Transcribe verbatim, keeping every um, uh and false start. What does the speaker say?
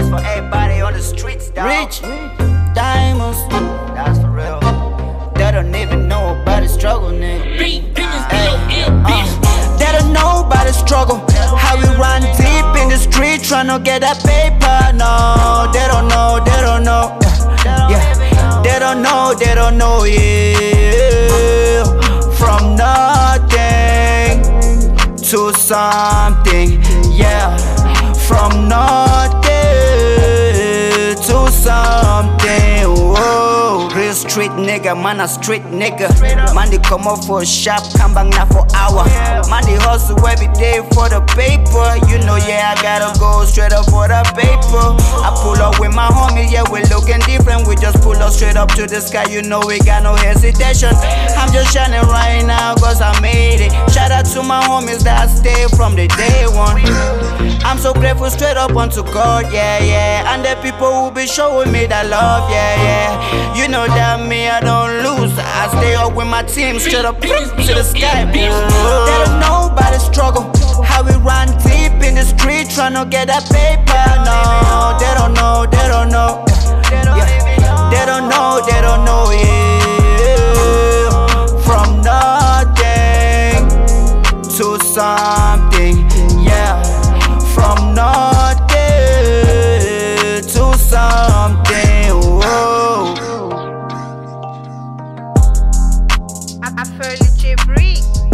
for everybody on the streets, dog. Rich diamonds, that's for real. they don't even know about the struggle, nigga. Ay, uh, they don't know about the struggle. How we run deep in the street tryna get that paper. No, they don't know, they don't know. Yeah, they don't know, they don't know. Yeah, from nothing to something. Yeah, from nothing to something. Whoa, real street nigga, man a street nigga. Man they come up for a shop, come back now for hour. Man they hustle every day for the paper. You know, yeah, I gotta go straight up for the paper. I pull up with my homies, yeah, we looking different. We just pull up straight up to the sky, you know we got no hesitation. I'm just shining right now cause I made it. Shout out to my homies that stay from the day one. I'm so grateful straight up unto God, yeah, yeah. And the people who be showing me that love, yeah, yeah. You know that me, I don't lose. I stay up with my team straight up to the sky. They don't know about the struggle. How we run deep in the street tryna get that paper. No, they don't know, they don't know. Yeah, they don't know, they don't know, yeah. From nothing to something, yeah. From nothing to something, whoa. I, I feel legit breathe.